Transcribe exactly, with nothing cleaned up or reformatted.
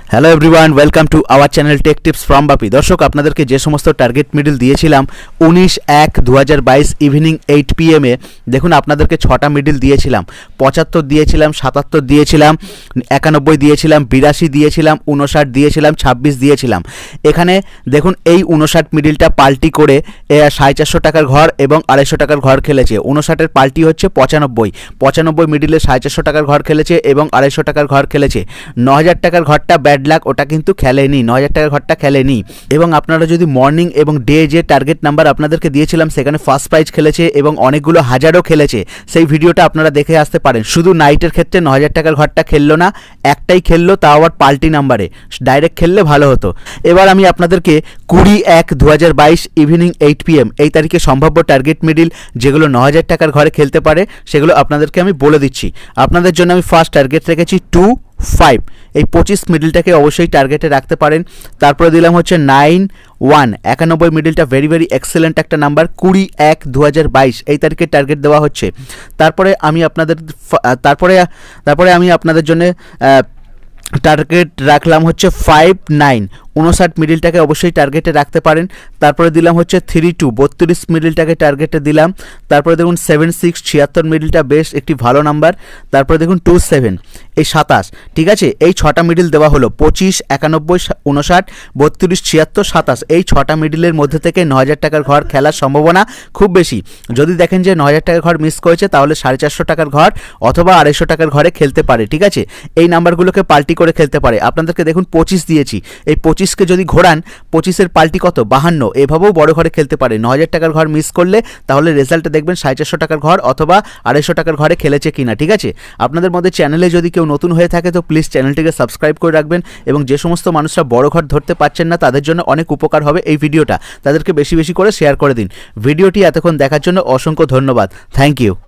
Hello everyone, welcome to our channel tech tips from Bapi. দর্শক, আপনাদেরকে যে সমস্ত টার্গেট মিডল দিয়েছিলাম উনিশ এক দু হাজার বাইশ ইভিনিং এইট পি এম এ, দেখুন আপনাদেরকে ছটা মিডল দিয়েছিলাম। পঁচাত্তর দিয়েছিলাম, সাতাত্তর দিয়েছিলাম, একানব্বই দিয়েছিলাম, বিরাশি দিয়েছিলাম, উনষাট দিয়েছিলাম, ছাব্বিশ দিয়েছিলাম। এখানে দেখুন এই উনষাট মিডলটা পাল্টি করে সাড়ে চারশো টাকার ঘর এবং আড়াইশো টাকার ঘর খেলেছে। উনষাটের পাল্টি হচ্ছে পঁচানব্বই, পঁচানব্বই মিডিলে সাড়ে চারশো টাকার ঘর খেলেছে এবং আড়াইশো টাকার ঘর খেলেছে। ন হাজার টাকার ঘরটা ব্যাড লাক, ওটা কিন্তু খেলেনি, ন হাজার টাকার ঘরটা খেলেনি। এবং আপনারা যদি মর্নিং এবং ডে যে টার্গেট নাম্বার আপনাদেরকে দিয়েছিলাম সেখানে ফার্স্ট প্রাইজ খেলেছে এবং অনেকগুলো হাজারও খেলেছে, সেই ভিডিওটা আপনারা দেখে আসতে পারেন। শুধু নাইটের ক্ষেত্রে ন হাজার টাকার ঘরটা খেললো না, একটাই খেললো, তাও আবার পাল্টি নাম্বারে। ডাইরেক্ট খেললে ভালো হতো। এবার আমি আপনাদেরকে কুড়ি এক দু হাজার বাইশ ইভিনিং এইট পি এম এই তারিখে সম্ভাব্য টার্গেট মিডিল যেগুলো ন হাজার টাকার ঘরে খেলতে পারে সেগুলো আপনাদেরকে আমি বলে দিচ্ছি। আপনাদের জন্য আমি ফার্স্ট টার্গেট রেখেছি টু ফাইভ, এই পঁচিশ মিডিলটাকে অবশ্যই টার্গেটে রাখতে পারেন। তারপরে দিলাম হচ্ছে নাইন ওয়ান, একানব্বই মিডিলটা ভেরি ভেরি এক্সেলেন্ট একটা নাম্বার। কুড়ি এক দু হাজার বাইশ এই তারিখে টার্গেট দেওয়া হচ্ছে। তারপরে আমি আপনাদের তারপরে তারপরে আমি আপনাদের জন্য টার্গেট রাখলাম হচ্ছে ফাইভ নাইন, উনষাট মিডিলটাকে অবশ্যই টার্গেটে রাখতে পারেন। তারপরে দিলাম হচ্ছে থ্রি টু, বত্রিশ মিডিলটাকে টার্গেটে দিলাম। তারপরে দেখুন সেভেন সিক্স, ছিয়াত্তর মিডিলটা বেশ একটি ভালো নাম্বার। তারপরে দেখুন টু সেভেন, এই সাতাশ। ঠিক আছে, এই ছটা মিডিল দেওয়া হলো, পঁচিশ, একানব্বই, উনষাট, বত্রিশ, ছিয়াত্তর, সাতাশ। এই ছটা মিডিলের মধ্যে থেকে ন হাজার টাকার ঘর খেলার সম্ভাবনা খুব বেশি। যদি দেখেন যে ন হাজার টাকার ঘর মিস করেছে তাহলে সাড়ে চারশো টাকার ঘর অথবা আড়াইশো টাকার ঘরে খেলতে পারে। ঠিক আছে, এই নাম্বারগুলোকে পাল্টি করে খেলতে পারে। আপনাদেরকে দেখুন পঁচিশ দিয়েছি, এই পঁচিশকে যদি ঘোরান, পঁচিশের পাল্টি কত, বাহান্ন। এভাবেও বড় ঘরে খেলতে পারে। ন হাজার টাকার ঘর মিস করলে তাহলে রেজাল্টে দেখবেন সাড়ে চারশো টাকার ঘর অথবা আড়াইশো টাকার ঘরে খেলেছে কিনা। ঠিক আছে, আপনাদের মধ্যে চ্যানেলে যদি কেউ নতুন হয়ে থাকে তো প্লিজ চ্যানেলটিকে সাবস্ক্রাইব করে রাখবেন। এবং যে সমস্ত মানুষরা বড় ঘর ধরতে পারছেন না তাদের জন্য অনেক উপকার হবে এই ভিডিওটা, তাদেরকে বেশি বেশি করে শেয়ার করে দিন। ভিডিওটি এতক্ষণ দেখার জন্য অসংখ্য ধন্যবাদ। Thank you.